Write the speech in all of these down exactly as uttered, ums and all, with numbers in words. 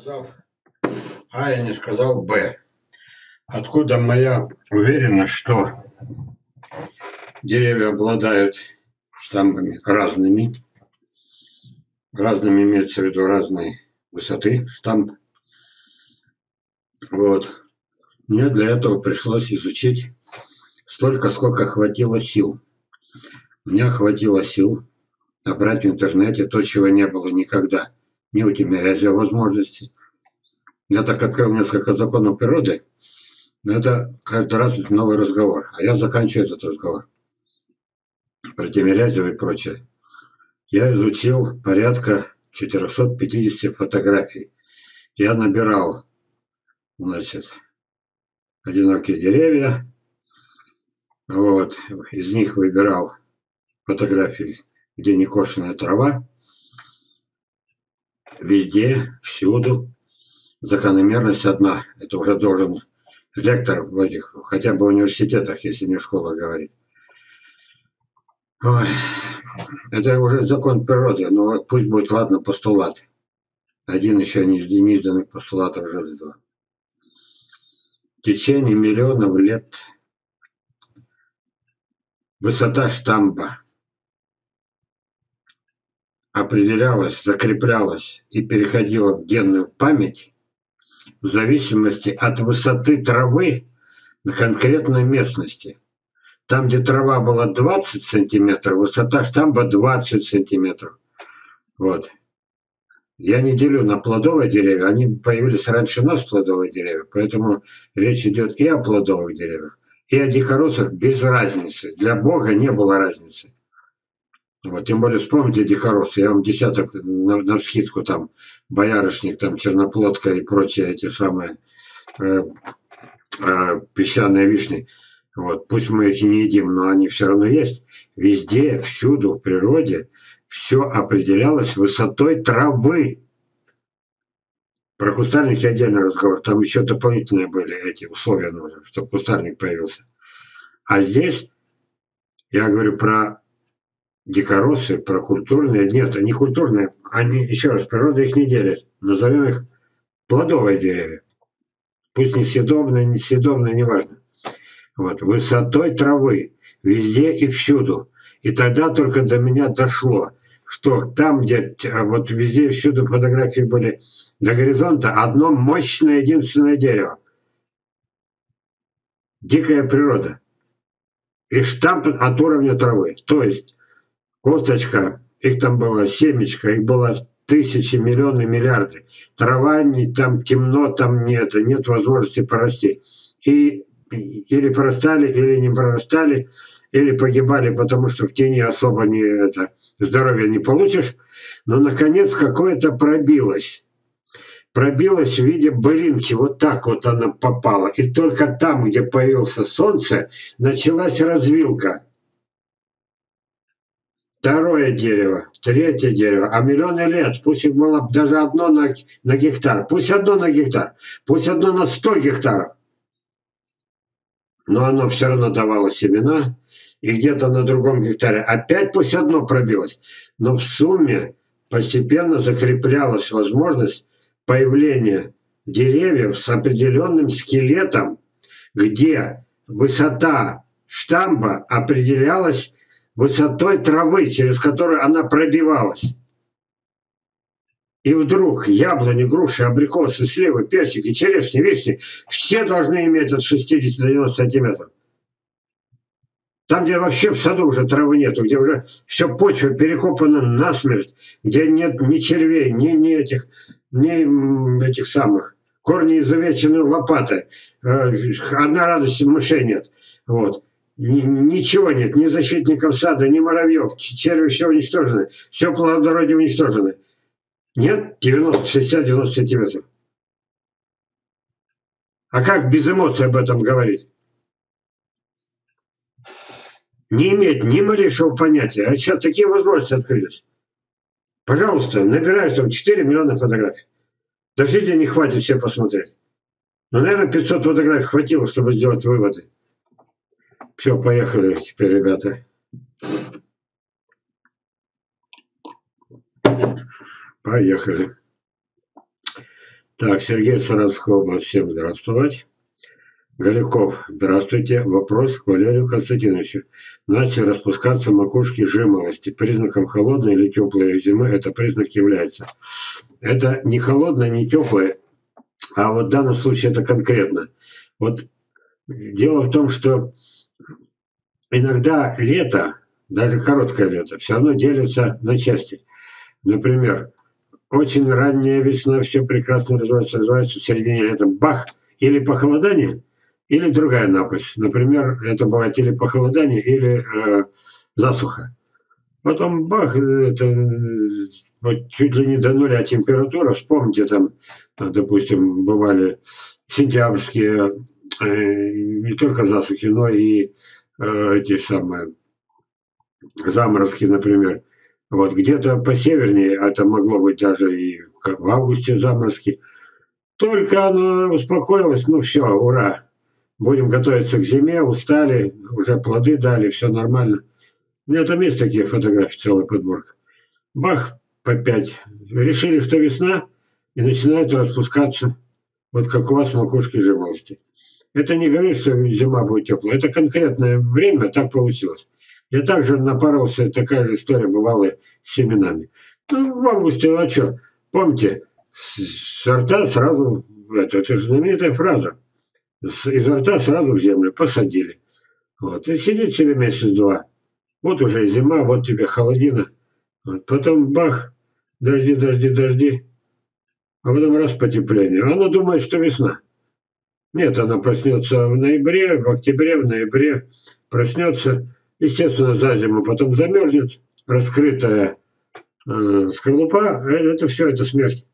сказав А, я не сказал Б. Откуда моя уверенность, что деревья обладают штамбами разными. Разными имеется в виду разной высоты штамп. Вот. Мне для этого пришлось изучить столько, сколько хватило сил. Мне хватило сил набрать в интернете то, чего не было никогда. Ни у Тимирязева возможности. Я так открыл несколько законов природы, но это каждый раз новый разговор. А я заканчиваю этот разговор про Тимирязева и прочее. Я изучил порядка четырёхсот пятидесяти фотографий. Я набирал, значит, одинокие деревья. Вот. Из них выбирал фотографии, где не кошенная трава. Везде, всюду. Закономерность одна. Это уже должен лектор в этих, хотя бы в университетах, если не в школах, говорить. Ой. Это уже закон природы, но пусть будет, ладно, постулат. Один еще не изданных постулатов Железова. В течение миллионов лет высота штамба определялась, закреплялась и переходила в генную память в зависимости от высоты травы на конкретной местности. Там, где трава была двадцать сантиметров, высота штамба двадцать сантиметров. Вот. Я не делю на плодовые деревья, они появились раньше нас, плодовые деревья, поэтому речь идет и о плодовых деревьях, и о дикоросах без разницы. Для Бога не было разницы. Вот, тем более вспомните дикоросы, я вам десяток на, на вскидку, там, боярышник, там, черноплодка и прочие эти самые э, э, песчаные вишни. Вот, пусть мы их и не едим, но они все равно есть. Везде, всюду, в природе все определялось высотой травы. Про кустарники отдельный разговор. Там еще дополнительные были эти условия нужны, чтобы кустарник появился. А здесь я говорю про дикоросы, про культурные. Нет, они культурные. Они, еще раз, природа их не делит. Назовем их плодовые деревья. Пусть не съедобные, не съедобные, неважно. Вот, высотой травы. Везде и всюду. И тогда только до меня дошло, что там, где вот везде и всюду фотографии были до горизонта, одно мощное единственное дерево. Дикая природа. И штамп от уровня травы. То есть косточка, их там было семечко, их было тысячи, миллионы, миллиарды. Трава, не, там темно, там нет, нет возможности порасти. И или прорастали, или не прорастали, или погибали, потому что в тени особо не, это, здоровья не получишь. Но, наконец, какое-то пробилось. Пробилось в виде былинки. Вот так вот она попала. И только там, где появилось солнце, началась развилка. Второе дерево, третье дерево, а миллионы лет, пусть их было даже одно на, на гектар, пусть одно на гектар, пусть одно на сто гектаров. Но оно все равно давало семена, и где-то на другом гектаре опять пусть одно пробилось. Но в сумме постепенно закреплялась возможность появления деревьев с определенным скелетом, где высота штамба определялась высотой травы, через которую она пробивалась. И вдруг яблони, груши, абрикосы, сливы, персики, черешни, вишни все должны иметь от шестидесяти до девяноста сантиметров. Там, где вообще в саду уже травы нету, где уже все почва перекопана насмерть, где нет ни червей, ни, ни этих, ни этих самых, корни изувечены лопатой, одна радость, мышей нет. Вот. Ничего нет, ни защитников сада, ни муравьев, черви все уничтожены, все плодородие уничтожено. Нет, девяносто, шестьдесят, девяносто сантиметров. А как без эмоций об этом говорить? Не иметь ни малейшего понятия. А сейчас такие возможности открылись. Пожалуйста, набираешь там четыре миллиона фотографий. До жизни не хватит все посмотреть. Но, наверное, пятьсот фотографий хватило, чтобы сделать выводы. Все, поехали теперь, ребята. Поехали. Так, Сергей, Саратовская область, всем здравствовать. Голяков, здравствуйте. Вопрос к Валерию Константиновичу. Начали распускаться макушки жимолости. Признаком холодной или теплой зимы это признак является. Это не холодное, не теплое, а вот в данном случае это конкретно. Вот дело в том, что иногда лето, даже короткое лето, все равно делится на части. Например, очень ранняя весна, все прекрасно развивается, развивается, в середине лета бах, или похолодание, или другая напасть. Например, это бывает или похолодание, или э, засуха. Потом бах, это вот чуть ли не до нуля температура. Вспомните там, допустим, бывали сентябрьские э, не только засухи, но и э, эти самые заморозки, например. Вот где-то по севернее, это могло быть даже и в августе заморозки. Только оно успокоилось, ну все, ура. Будем готовиться к зиме, устали, уже плоды дали, все нормально. У меня там есть такие фотографии, целая подборка. Бах, по пять. Решили, что весна, и начинает распускаться, вот как у вас макушки жимолости. Это не говорит, что зима будет теплая. Это конкретное время, так получилось. Я также напоролся, такая же история бывала с семенами. Ну, в августе, а что? Помните, сорта сразу, это, это же знаменитая фраза, изо рта сразу в землю посадили. Вот. И сидит себе месяц-два. Вот уже зима, вот тебе холодина. Вот. Потом бах, дожди, дожди, дожди. А потом раз потепление. Она думает, что весна. Нет, она проснется в ноябре, в октябре, в ноябре. Проснется, естественно, за зиму, потом замерзнет. Раскрытая э, скорлупа, это все, это смерть.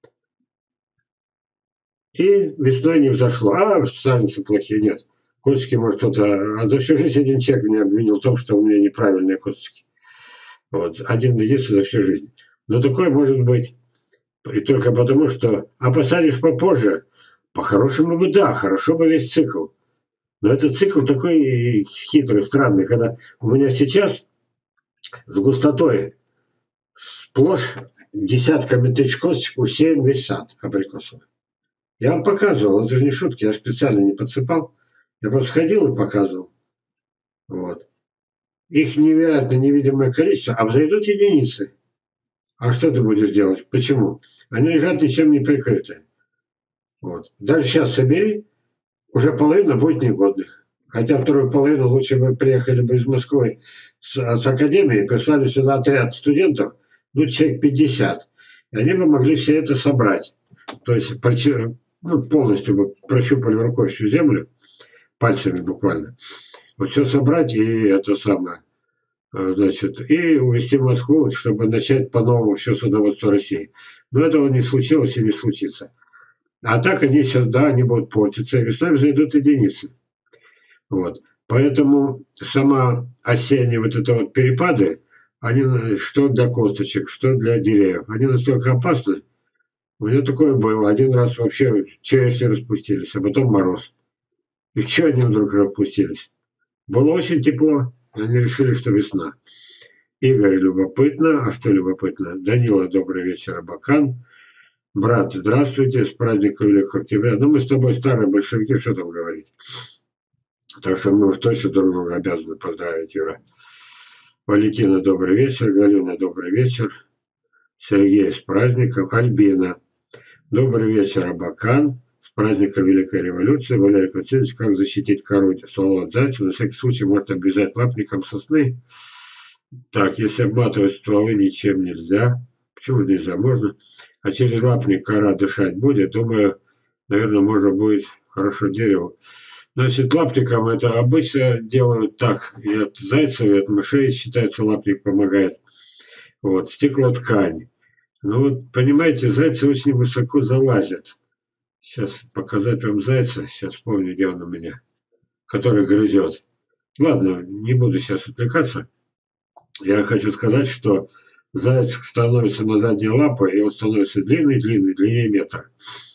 И весной не взошло. А, саженцы плохие, нет. Косточки, может, кто-то... А за всю жизнь один человек меня обвинил в том, что у меня неправильные косточки. Вот. Один единственный за всю жизнь. Но такое может быть. И только потому, что... А посадишь попозже, по-хорошему бы да, хорошо бы весь цикл. Но этот цикл такой хитрый, странный, когда у меня сейчас с густотой сплошь десятками тысяч косточек усеян весь сад абрикосовый. Я вам показывал, это же не шутки, я специально не подсыпал. Я просто ходил и показывал. Вот. Их невероятно невидимое количество, а взойдут единицы. А что ты будешь делать? Почему? Они лежат ничем не прикрытые. Вот. Даже сейчас собери, уже половина будет негодных. Хотя вторую половину лучше бы приехали бы из Москвы с, с академии, прислали сюда отряд студентов, ну, человек пятьдесят. И они бы могли все это собрать. То есть ну, полностью бы прощупали рукой всю землю, пальцами буквально. Вот все собрать и это самое, значит, и увезти в Москву, чтобы начать по-новому все садоводство России. Но этого не случилось и не случится. А так они сейчас, да, они будут портиться, и весной зайдут единицы. Вот. Поэтому сама осенняя вот это вот перепады, они что для косточек, что для деревьев, они настолько опасны. У меня такое было. Один раз вообще черешни распустились, а потом мороз. И что они вдруг распустились? Было очень тепло, они решили, что весна. Игорь, любопытно. А что любопытно? Данила, добрый вечер, Абакан. Брат, здравствуйте, с праздником Великого Октября. Ну, мы с тобой старые большевики, что там говорить. Так что мы уж точно друг друга обязаны поздравить, Юра. Валентина, добрый вечер. Галина, добрый вечер. Сергей, с праздником. Альбина, добрый вечер, Абакан. С праздником Великой Революции. Валерий Константинович, как защитить кору от ствола от зайца? На всякий случай может обвязать лапником сосны. Так, если обматывать стволы, ничем нельзя. Почему нельзя? Можно. А через лапник кора дышать будет. Думаю, наверное, можно будет хорошо дерево. Значит, лапником это обычно делают так. И от зайцев, и от мышей, считается, лапник помогает. Вот, стеклоткань. Ну вот, понимаете, зайцы очень высоко залазят. Сейчас показать вам зайца. Сейчас вспомню, где он у меня. Который грызет. Ладно, не буду сейчас отвлекаться. Я хочу сказать, что заяц становится на задние лапы, и он становится длинный-длинный, длиннее метра.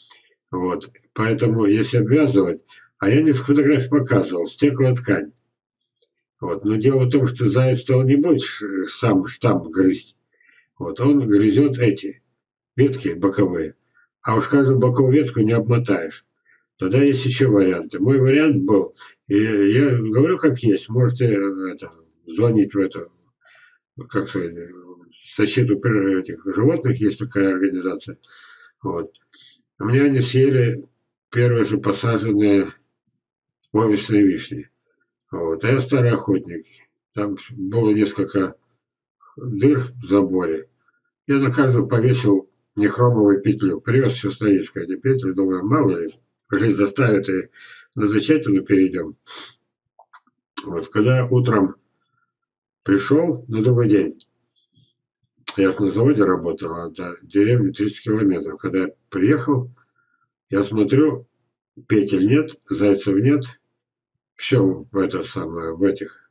Вот. Поэтому, если обвязывать, а я несколько фотографий показывал, стеклоткань. Вот. Но дело в том, что заяц он не будет сам штамп грызть. Вот. Он грызет эти ветки боковые. а уж каждую боковую ветку не обмотаешь. Тогда есть еще варианты. Мой вариант был, и я говорю как есть, можете это, звонить в эту, как сказать, защиту этих животных, есть такая организация. Вот. У меня они съели первые же посаженные офисные вишни. Вот. А я старый охотник. Там было несколько дыр в заборе. Я на каждую повесил нехромовую петлю. Привез все стоическое эти петли. Думаю, мало ли, жизнь заставит и на замечательно перейдем. Вот. Когда утром пришел на другой день, я на заводе работал, а до деревни тридцать километров. Когда я приехал, я смотрю, петель нет, зайцев нет. Все в это самое, в этих,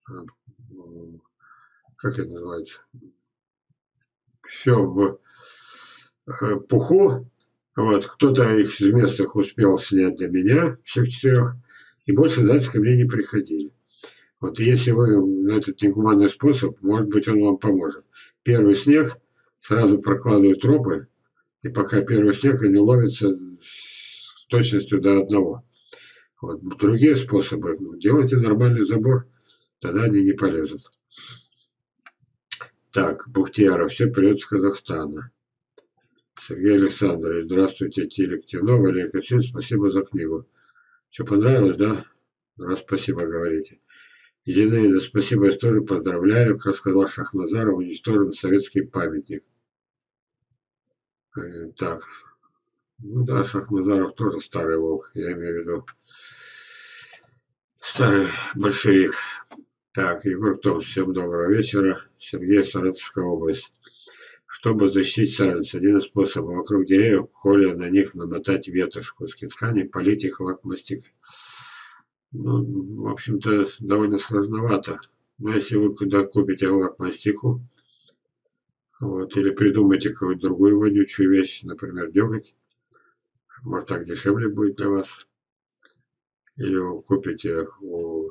как это называется, все в э, пуху. Вот, кто-то их из местных успел снять для меня, всех четырех, и больше зайцы ко мне не приходили. Вот если вы на этот негуманный способ, может быть, он вам поможет. Первый снег, сразу прокладываю тропы, и пока первый снег они ловятся с точностью до одного. Вот. Другие способы, делайте нормальный забор, тогда они не полезут. Так, Бухтияров, все привет из Казахстана. Сергей Александрович, здравствуйте, Телективно, Валерий Качев, спасибо за книгу. Что, понравилось, да? Раз спасибо говорите. Зинаида, спасибо, я тоже поздравляю. Как сказал Шахназаров, уничтожен советский памятник. Э, так, ну да, Шахназаров тоже старый волк, я имею в виду старый большевик. Так, Егор Том, всем доброго вечера. Сергей, Саратовская область. Чтобы защитить саженцы, один из способов вокруг деревьев, холе на них намотать ветошь, куски ткани, полить их лакмастикой. Ну, в общем-то, довольно сложновато. Но если вы куда купите лакмастику, вот, или придумайте какую-то другую вонючую вещь, например, деготь, может так дешевле будет для вас. Или вы купите у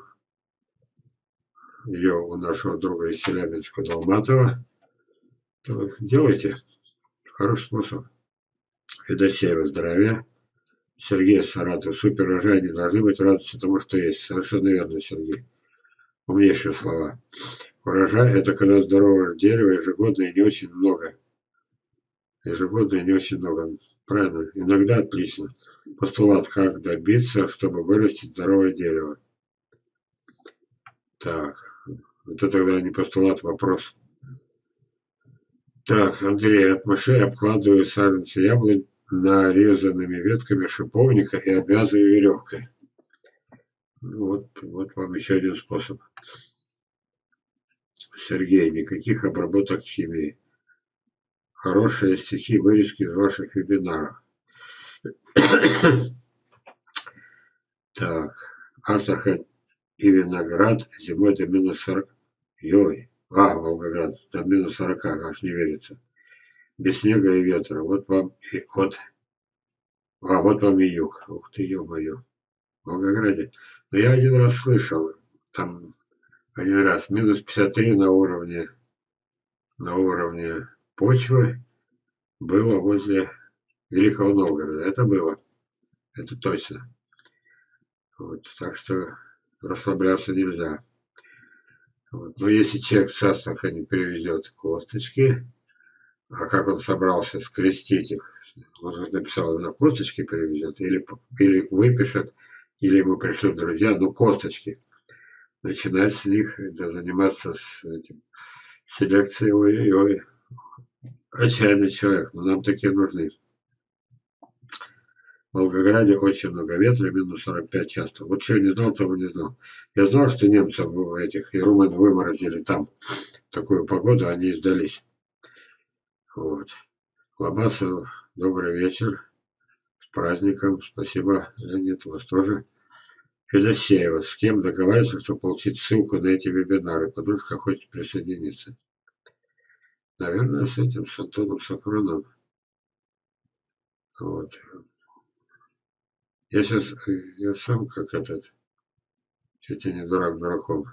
ее у нашего друга из Челябинска Долматова, то делайте. Хороший способ. Федосеева, здравия. Сергей Саратов. Супер урожай не должны быть радостью тому, что есть. Совершенно верно, Сергей. Умнейшие слова. Урожай – это когда здоровое дерево ежегодно и не очень много. Ежегодно и не очень много. Правильно. Иногда отлично. Постулат, как добиться, чтобы вырастить здоровое дерево. Так. Это тогда не постулат, вопрос. Так, Андрей, от мышей обкладываю саженцы яблонь нарезанными ветками шиповника и обвязываю веревкой. Вот, вот вам еще один способ. Сергей, никаких обработок химии. Хорошие стихи, вырезки из ваших вебинаров. Так, Астрахань и Виноград зимой до минус сорок. Ой, а, Волгоград, до минус сорока, аж не верится. Без снега и ветра. Вот вам и вот. А, вот вам и юг. Ух ты, ё-моё. В Волгограде. Но я один раз слышал, там один раз минус пятьдесят три на уровне, на уровне почвы было возле Великого Новгорода. Это было. Это точно. Вот, так что расслабляться нельзя. Вот. Но если человек с Астрахани привезет косточки, а как он собрался скрестить их, он же написал, на косточки привезет, или, или выпишет, или ему пришлют друзья, ну косточки. Начинать с них, да, заниматься с этим селекцией, ой-ой-ой. Отчаянный человек, но нам такие нужны. В Волгограде очень много ветра, минус сорок пять часто. Вот что я не знал, того не знал. Я знал, что немцев этих и румын выморозили там такую погоду, они сдались. Вот. Лобасов, добрый вечер. С праздником. Спасибо, Леонид, вас тоже. Федосеева. С кем договариваться, чтобы получить ссылку на эти вебинары? Подружка хочет присоединиться. Наверное, с этим, с Антоном Сафроновым. Вот. Я сейчас, я сам как этот, чуть ли не дурак дураком.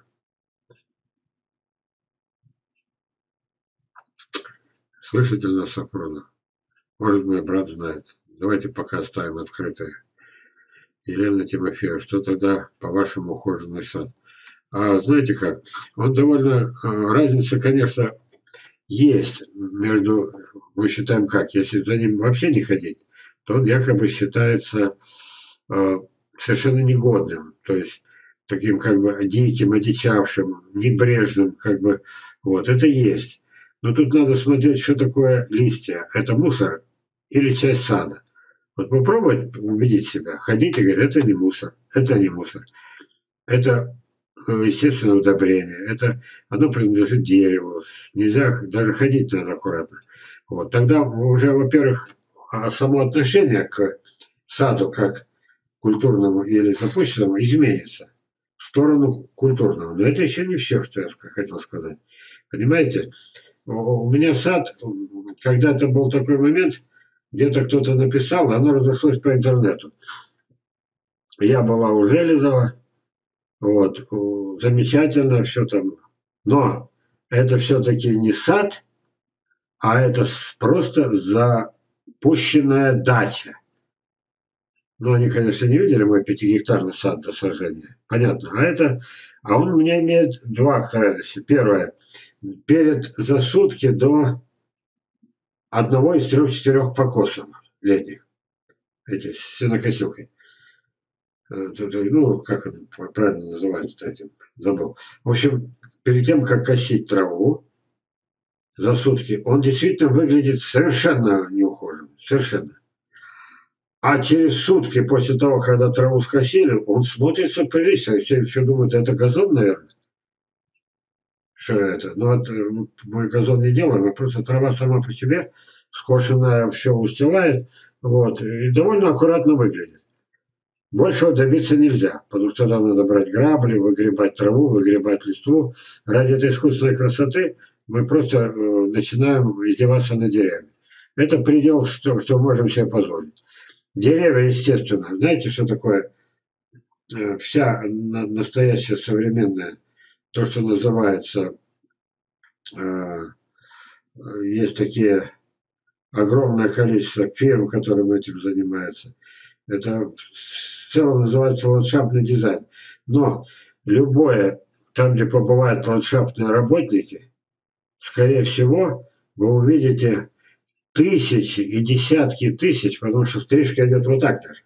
Слышите нас, Сафронов? Может, мой брат знает. Давайте пока оставим открытое. Елена Тимофеева, что тогда, по-вашему, ухоженный сад? А знаете как? Он довольно... э, Разница, конечно, есть между... Мы считаем как? Если за ним вообще не ходить, то он якобы считается э, совершенно негодным. То есть таким как бы диким, одичавшим, небрежным, как бы. Вот, это есть. Но тут надо смотреть, что такое листья. Это мусор или часть сада. Вот попробовать убедить себя, ходить и говорить, это не мусор, это не мусор. Это э, естественное удобрение, это оно принадлежит дереву. Нельзя, даже ходить надо аккуратно. Вот. Тогда уже, во-первых, а само отношение к саду как к культурному или запущенному изменится в сторону культурного. Но это еще не все, что я хотел сказать. Понимаете, у меня сад, когда-то был такой момент, где-то кто-то написал, оно разошлось по интернету. Я была у Железова, вот, замечательно все там. Но это все-таки не сад, а это просто запущенная дача. Ну, они, конечно, не видели мой пятигектарный сад до сожжения. Понятно. А это, а он у меня имеет два крайности. Первое. Перед за сутки до одного из трех-четырех покосов летних. Эти, с сенокосилкой. Ну, как он правильно называется, этим забыл. В общем, перед тем, как косить траву за сутки, он действительно выглядит совершенно неухоженным. Совершенно. А через сутки после того, когда траву скосили, он смотрится прилично. Все, все думают, это газон, наверное. Что это? Ну, это, мы газон не делаем, а просто трава сама по себе скошенная, все устилает. Вот, и довольно аккуратно выглядит. Большего добиться нельзя, потому что тогда надо брать грабли, выгребать траву, выгребать листву. Ради этой искусственной красоты мы просто э, начинаем издеваться над деревьями. Это предел, что, что можем себе позволить. Деревья, естественно, знаете, что такое э, вся на, настоящая современная, то, что называется, э, есть такие огромное количество фирм, которые этим занимаются. Это в целом называется ландшафтный дизайн. Но любое, там, где побывают ландшафтные работники, скорее всего, вы увидите тысячи и десятки тысяч, потому что стрижка идет вот так даже.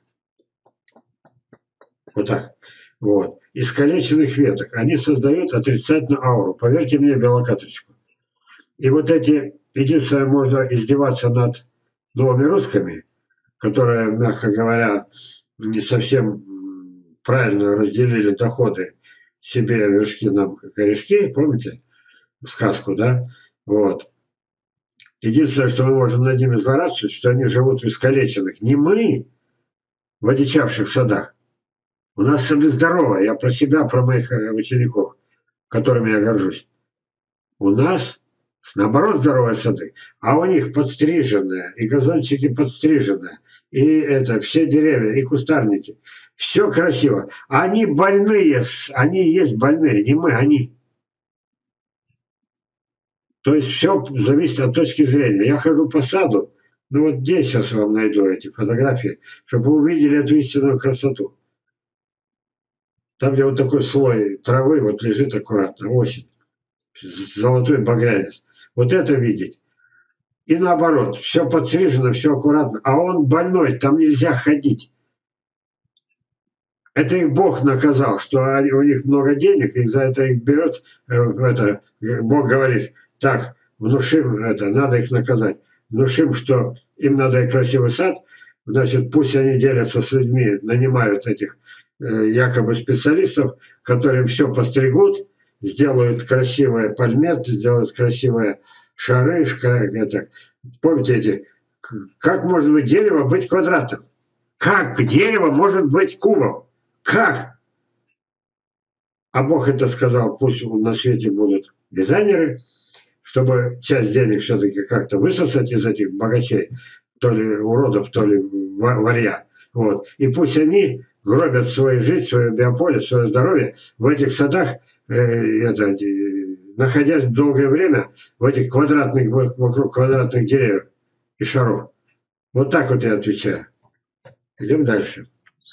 Вот так. Вот. Искалеченных веток. Они создают отрицательную ауру. Поверьте мне, белокаточку. И вот эти, единственное, можно издеваться над новыми русскими, которые, мягко говоря, не совсем правильно разделили доходы себе, вершки нам корешки, помните сказку, да? Вот. Единственное, что мы можем над ними злорадствовать, что они живут в искалеченных. Не мы в одичавших садах. У нас сады здоровые. Я про себя, про моих учеников, которыми я горжусь. У нас, наоборот, здоровые сады. А у них подстриженные, и газончики подстриженные, и это, все деревья, и кустарники. Все красиво. Они больные, они есть больные, не мы, они. То есть все зависит от точки зрения. Я хожу по саду, ну вот здесь сейчас вам найду эти фотографии, чтобы вы увидели эту истинную красоту. Там, где вот такой слой травы, вот лежит аккуратно, осень, золотой багрянец. Вот это видеть. И наоборот, все подстрижено, все аккуратно. А он больной, там нельзя ходить. Это их Бог наказал, что они, у них много денег, и за это их берет, э, это, Бог говорит, так, внушим это, надо их наказать. Внушим, что им надо и красивый сад, значит, пусть они делятся с людьми, нанимают этих э, якобы специалистов, которые все постригут, сделают красивые пальметы, сделают красивые шары, это, помните эти, как может быть дерево быть квадратом? Как дерево может быть кубом? Как? А Бог это сказал, пусть на свете будут дизайнеры, чтобы часть денег все-таки как-то высосать из этих богачей, то ли уродов, то ли варья. Вот. И пусть они гробят свою жизнь, свое биополе, свое здоровье в этих садах, э, это, находясь долгое время в этих квадратных, вокруг квадратных деревьев и шаров. Вот так вот я отвечаю. Идем дальше.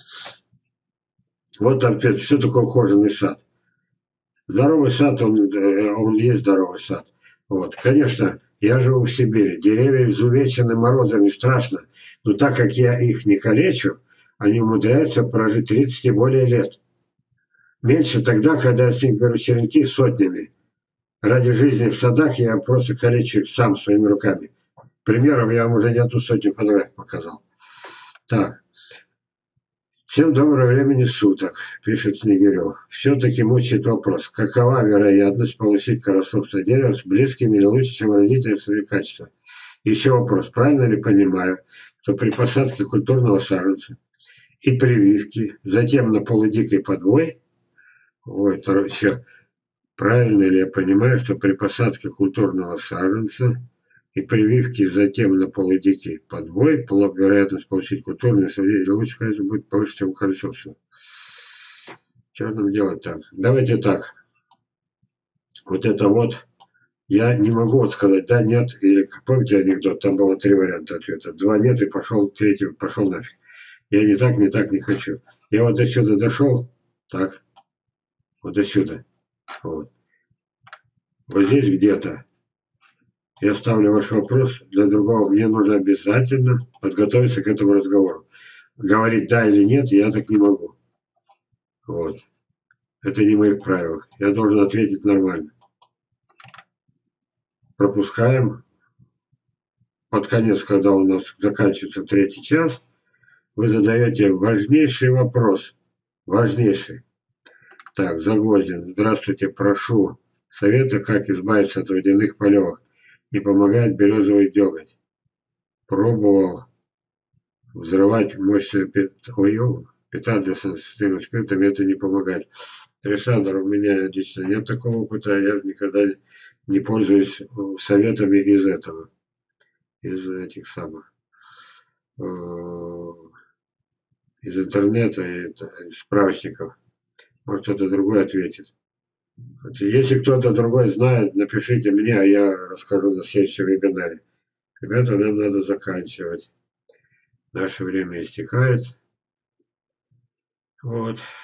Вот ответ. Что такое ухоженный сад? Здоровый сад, он, он есть здоровый сад. Вот. Конечно, я живу в Сибири. Деревья изувечены морозами, страшно. Но так как я их не калечу, они умудряются прожить тридцать и более лет. Меньше тогда, когда я с них беру черенки сотнями. Ради жизни в садах я просто калечу их сам своими руками. Примеров я вам уже не одну сотню фотографий показал. Так. Всем доброго времени суток, пишет Снегирев. Все-таки мучает вопрос, какова вероятность получить красотное дерево с близкими или лучше, чем родителям свои качества. Еще вопрос, правильно ли понимаю, что при посадке культурного саженца и прививке, затем на полудикой подвой, ой, еще, правильно ли я понимаю, что при посадке культурного саженца и прививки затем на полудикий подвой, вероятность получить культурное садение, лучше, конечно, будет повыше, чем у Харисовцева. Что нам делать там? Давайте так. Вот это вот. Я не могу вот сказать да, нет, или помните анекдот, там было три варианта ответа. Два нет и пошел третий, пошел нафиг. Я не так, не так, не хочу. Я вот до сюда дошел, так, вот до сюда. Вот. Вот здесь где-то я ставлю ваш вопрос для другого. Мне нужно обязательно подготовиться к этому разговору. Говорить да или нет я так не могу. Вот. Это не в моих правилах. Я должен ответить нормально. Пропускаем. Под конец, когда у нас заканчивается третий час, вы задаете важнейший вопрос. Важнейший. Так, Загвоздин. Здравствуйте, прошу совета, как избавиться от водяных полевок. Не помогает березовый деготь. Пробовал взрывать мощную петарду с анестезируемым спиртом, это не помогает. Александр, у меня лично нет такого опыта, я никогда не пользуюсь советами из этого, из этих самых, из интернета, из справочников. Может, кто-то другой ответит. Если кто-то другой знает, напишите мне, а я расскажу на следующем вебинаре. Ребята, нам надо заканчивать. Наше время истекает. Вот.